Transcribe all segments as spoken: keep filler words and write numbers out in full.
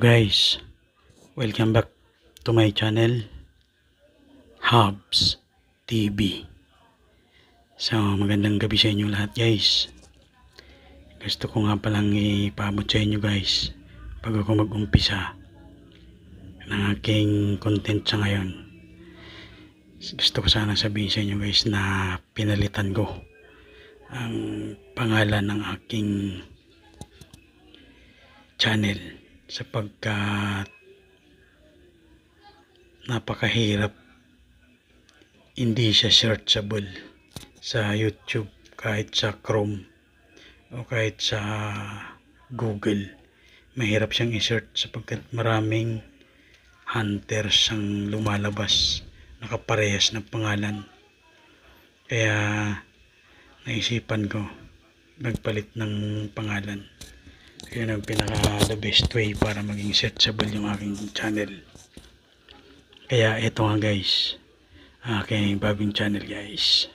guys, welcome back to my channel Hubs T V. So magandang gabi sa inyo lahat guys. Gusto ko nga palang ipaabot sa inyo guys pag ako mag-umpisa ng aking content sa ngayon. Gusto ko sana sabihin sa inyo guys na pinalitan ko ang pangalan ng aking channel sapagkat napakahirap, hindi siya searchable sa YouTube, kahit sa Chrome o kahit sa Google. Mahirap siyang i-search sapagkat maraming hunters ang lumalabas nakaparehas ng pangalan. Kaya naisipan ko magpalit ng pangalan. Yun ang pinaka the best way para maging searchable yung aking channel. Kaya ito nga guys, aking bagong channel guys.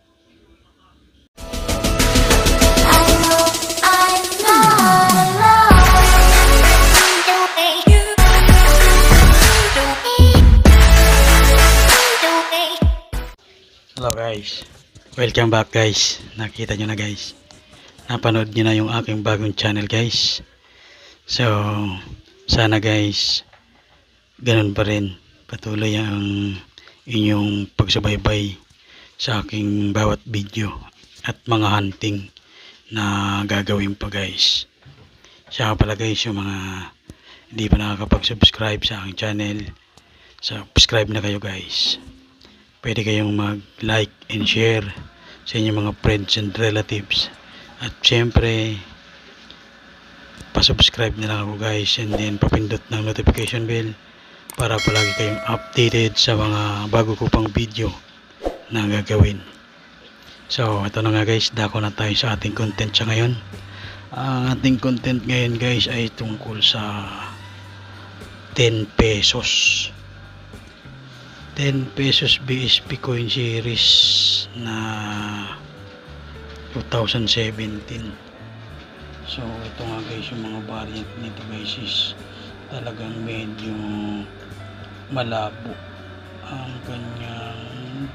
Hello guys, welcome back guys. Nakita nyo na guys, napanood nyo na yung aking bagong channel guys. So sana guys ganun pa rin patuloy ang inyong pagsubaybay sa aking bawat video at mga hunting na gagawin pa guys. Siya pala guys, yung mga hindi pa nakakapag-subscribe sa aking channel, subscribe na kayo guys. Pwede kayong mag-like and share sa inyong mga friends and relatives. At syempre, pa-subscribe na lang ako guys, and then papindot ng notification bell para palagi kayong updated sa mga bago ko pang video na gagawin. So, ito na nga guys, dako na tayo sa ating content sa ngayon. Ang ating content ngayon guys ay tungkol sa ten pesos. ten pesos B S P coin series na two thousand seventeen. So ito nga guys, yung mga variant nito guys is talagang medyo malabo ang kanyang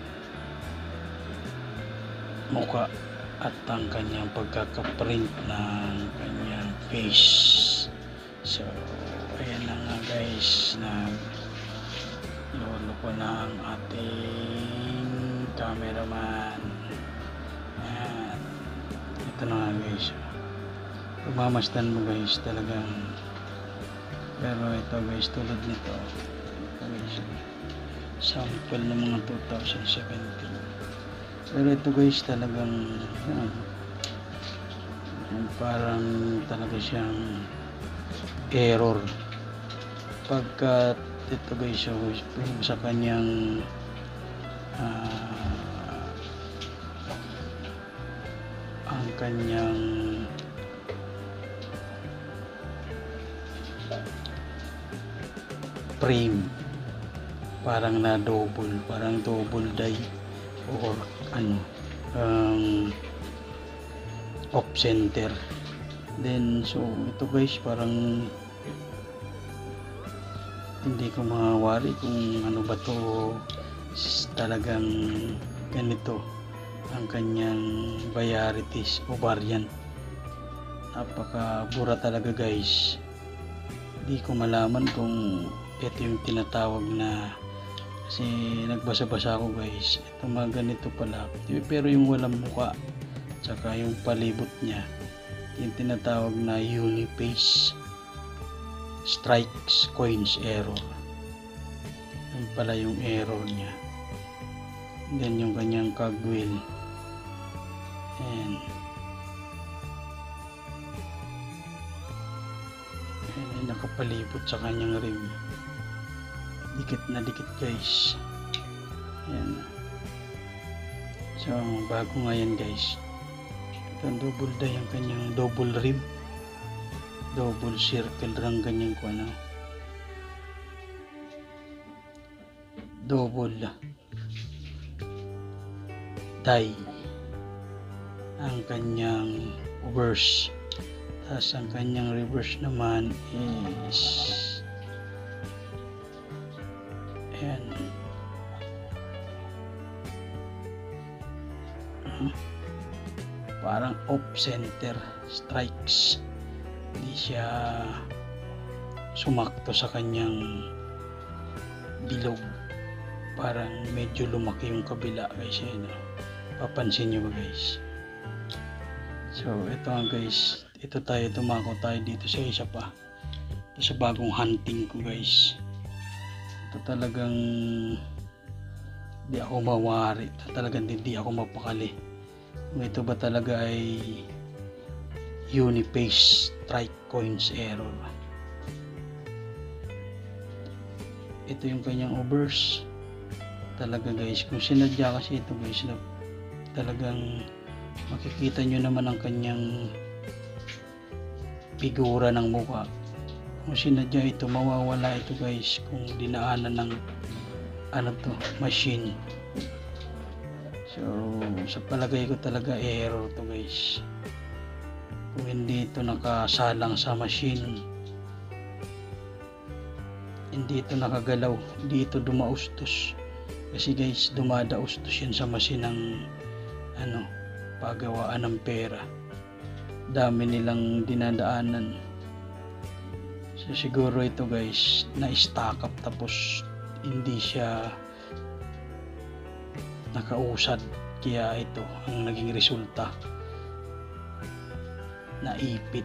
mukha at ang kanyang pagkakaprint ng kanyang face. So ayan na nga guys, na lolo ko na ang ating cameraman. Ayan, ito na nga guys, pagmamasdan mo guys talagang, pero ito guys, tulad nito ito guys, sample ng mga two thousand seventeen. Pero ito guys talagang yan, parang talaga siyang error pagkat ito guys, so, sa kanyang uh, ang kanyang frame parang na double, parang double die or ano, um, off center. Then so ito guys, parang hindi ko mawari kung ano ba to, talagang ganito ang kanyang varieties o variant. Napakabura talaga guys. Hindi ko malaman kung ito yung tinatawag na, kasi nagbasa-basa ako guys, ito mga ganito pala, pero yung walang muka tsaka yung palibot niya, yung tinatawag na uniface strikes coins error. Yun pala yung error niya. Then yung kanyang cogwheel, and and nakapalibot sa kanyang rim, dikit na dikit guys. Ayan. So bago nga yan guys, ito double die ang kanyang double rim, double circle lang ganyan ko ano, double die ang kanyang verse. Tapos ang kanyang reverse naman is ayan. Uh, parang off center strikes. Hindi siya sumakto sa kanyang bilog. Parang medyo lumaki yung kabila guys. Ayan, no? Papansin nyo ba guys? So ito nga guys, ito tayo, tumako tayo dito sa isa pa, ito sa bagong hunting ko guys. Ito talagang di ako mawari, ito talagang hindi ako mapakali kung ito ba talaga ay Unipace strike coins error. Ito yung kanyang overs talaga guys. Kung sinadya kasi ito guys, na talagang makikita nyo naman ang kanyang figura ng mukha. Kung sinadya ito, mawawala ito guys kung dinaanan ng ano to, machine. So sa palagay ko talaga error to guys. Kung hindi ito nakasalang sa machine, hindi ito nakagalaw, hindi ito dumaustos. Kasi guys, dumadaustos yan sa machine ng ano, paggawaan ng pera. Dami nilang dinadaanan. So siguro ito guys, na-stack up tapos hindi siya nakausad, kaya ito ang naging resulta, naipit.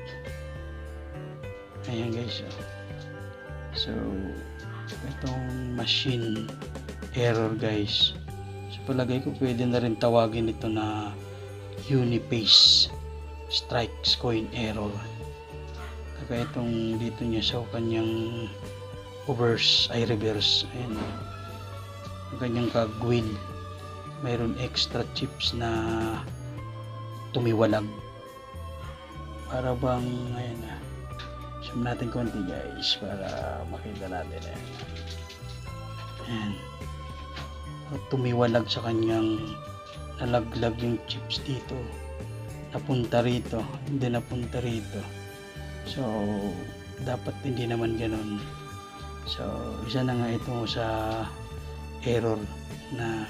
Ayan guys, so itong machine error guys, so palagay ko pwede na rin tawagin ito na Unipace strikes coin error. Kaya itong dito niya sa kanyang reverse ay reverse, ayan, ang kanyang kagwin, mayroon extra chips na tumiwalag, para bang ayan na, zoom natin konti guys para makita natin. Ayan, ayan, tumiwalag sa kanyang, nalaglag yung chips dito, napunta rito, hindi napunta rito. So dapat hindi naman ganun. So isa na nga ito sa error na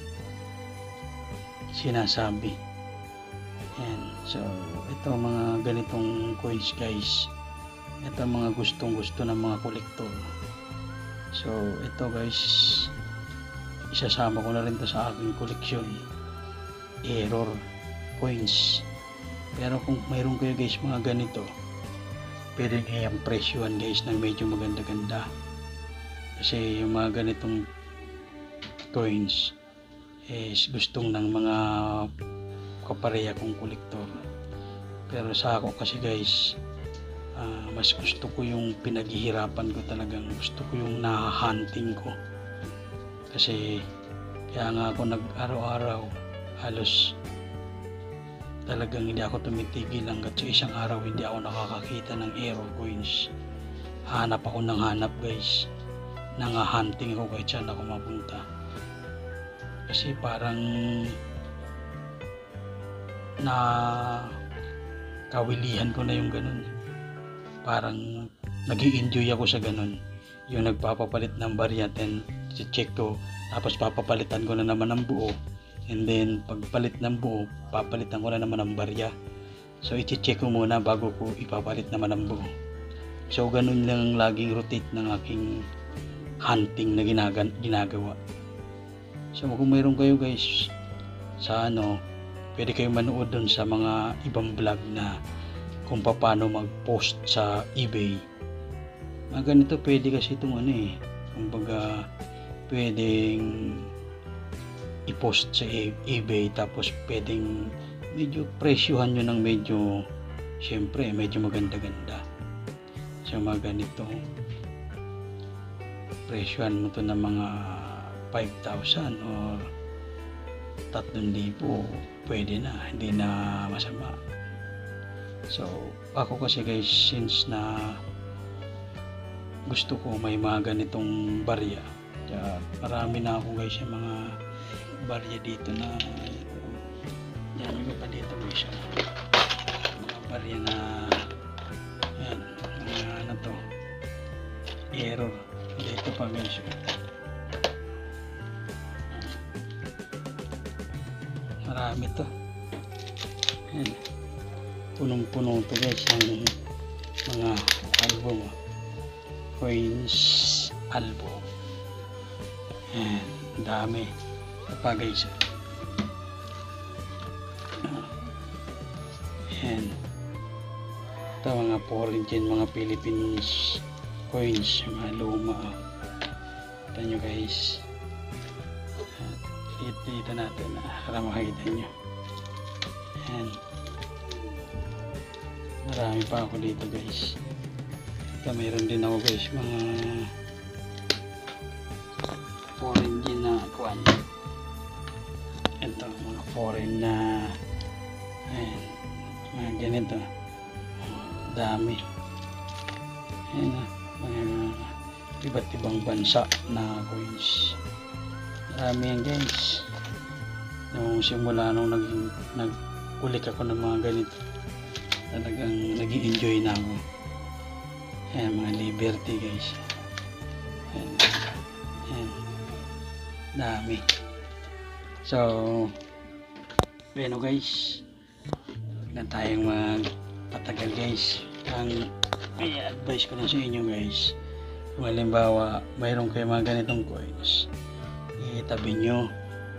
sinasabi. Ayan. So ito mga ganitong coins guys, ito mga gustong gusto ng mga kolektor. So ito guys, isasama ko na rin to sa aking koleksyon, error coins. Pero kung mayroon kayo guys mga ganito, pwede nyo yung presyohan guys ng medyo maganda-ganda. Kasi yung mga ganitong coins is gustong ng mga kapareha kong kolektor. Pero sa ako kasi guys, uh, mas gusto ko yung pinaghihirapan ko, talagang gusto ko yung nahahunting ko. Kasi kaya nga ako nag-araw-araw, halos talagang hindi ako tumitigil hanggat sa isang araw hindi ako nakakakita ng error coins. Hanap ako ng hanap guys, nangahunting ako kahit saan ako mapunta. Kasi parang na kawilihan ko na yung ganun, parang nag-i-enjoy ako sa ganun, yung nagpapapalit ng barya, then check ko, tapos papapalitan ko na naman ng buo, and then pagpalit ng buo, papalitan ko na naman ng barya. So i-check ko muna bago ko ipapalit naman ng buo. So ganun lang laging rotate ng aking hunting na ginagan, ginagawa. So kung mayroon kayo guys sa ano, pwede kayo manood dun sa mga ibang vlog na kung paano mag-post sa eBay. Mga ganito pwede kasi itong ano eh, kumbaga pwedeng i-post sa eBay, tapos pwedeng medyo presyohan nyo ng medyo, syempre medyo maganda-ganda. So mga ganito, presyohan mo to ng mga five thousand or tatlong libo, pwede na, hindi na masama. So ako kasi guys, since na gusto ko may mga ganitong barya, kaya marami na ako guys yung mga barya dito na ito. Yan, iba pa dito guys, mga barya na yan, mga ano to, error. Dito pa guys, marami to. Yan, punong-puno to guys ng mga album, coins album. Yan, dami pa guys. Yan, ito mga foreign dyan, mga Philippines coins, mga luma. Ito nyo guys, dito natin para makita nyo. Yan, marami pa ako dito guys. Ito mayroon din ako guys, mga foreign din na kuwan. Ito mga foreign na ayan, mga ganito, dami. Ayan, mga iba't ibang bansa na coins. Marami yan guys. Nung simula nung nag, nag-ulik ako ng mga ganito, talagang nag-i-enjoy na ako. Ayan, mga Liberty guys. Ayan, ayan, dami. So bueno guys, huwag na tayong magpatagal guys. Ang may advice ko na sa inyo guys, kung halimbawa mayroon kayo mga ganitong coins, itabi nyo.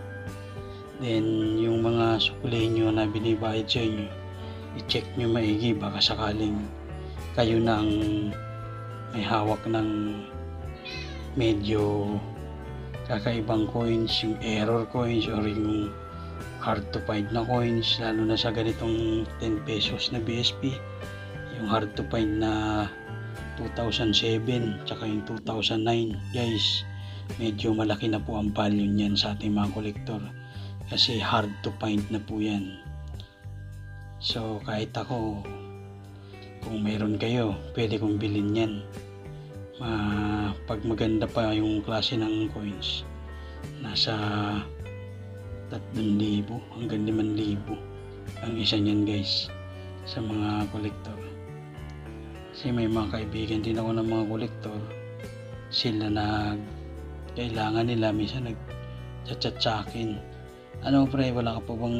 Then yung mga sukli nyo na binibayad sa inyo, i-check nyo maigi, baka sakaling kayo na ang may hawak ng medyo kakaibang coins, yung error coins or yung hard to find na coins, lalo na sa ganitong ten pesos na B S P, yung hard to find na two thousand seven tsaka yung two thousand nine guys, medyo malaki na po ang value niyan sa ating mga kolektor kasi hard to find na po yan. So kahit ako, kung meron kayo, pwede kong bilhin yan. Uh, pag maganda pa yung klase ng coins, nasa tatlong libo hanggang limang libo ang isa niyan guys sa mga kolektor. Kasi may mga kaibigan din ako ng mga kolektor, sila na kailangan nila, minsan nag-chat sa akin, ano pre, wala ka pa bang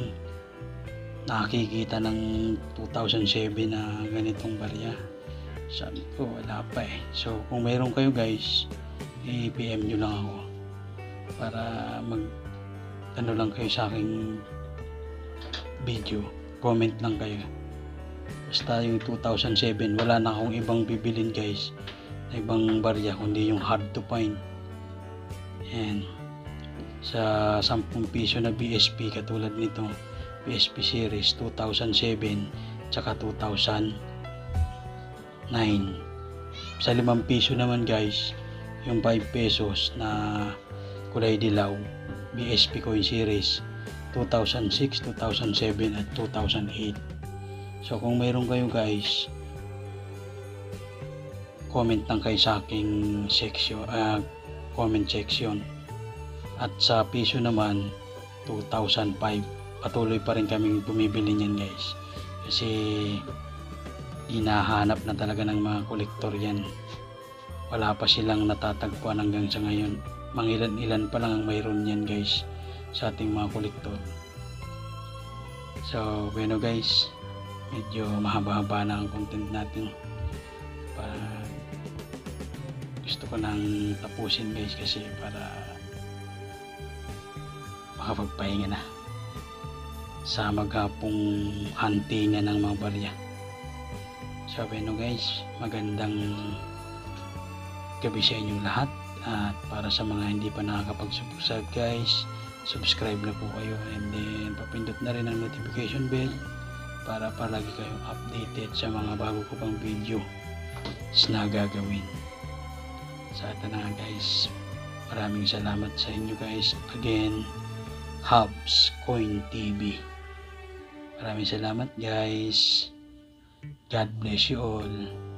nakikita ng two thousand seven na ganitong barya? Sabi ko wala pa eh. So kung mayroon kayo guys, i-P M nyo lang ako para mag ano lang kayo sa aking video, comment lang kayo. Basta yung two thousand seven, wala na akong ibang bibilin guys na ibang barya kundi yung hard to find. Yan, sa ten piso na B S P katulad nito, B S P series two thousand seven tsaka two thousand nine. Sa limang piso naman guys, yung five pesos na kulay dilaw B S P coin series two thousand six, two thousand seven at two thousand eight. So kung mayroon kayo guys, comment lang kayo sa aking section, uh, comment section. At sa piso naman two thousand five, patuloy pa rin kaming bumibili niyan guys kasi hinahanap na talaga ng mga kolektor yan. Wala pa silang natatagpuan hanggang sa ngayon. Mangilan-ilan pa lang ang mayroon yan guys sa ating mga kolektor. So bueno guys, medyo mahaba-haba na ang content natin. Para gusto ko nang tapusin guys kasi para makapagpahinga na sa maghapong huntingan ng mga barya. So bueno guys, magandang gabi sa inyong lahat. At para sa mga hindi pa nakakapag-subscribe guys, subscribe na po kayo and then papindot na rin ang notification bell para palagi kayong updated sa mga bago ko pang video na gagawin. Sa ito na guys, maraming salamat sa inyo guys. Again, Hubs Coin T V. Maraming salamat guys. God bless you all.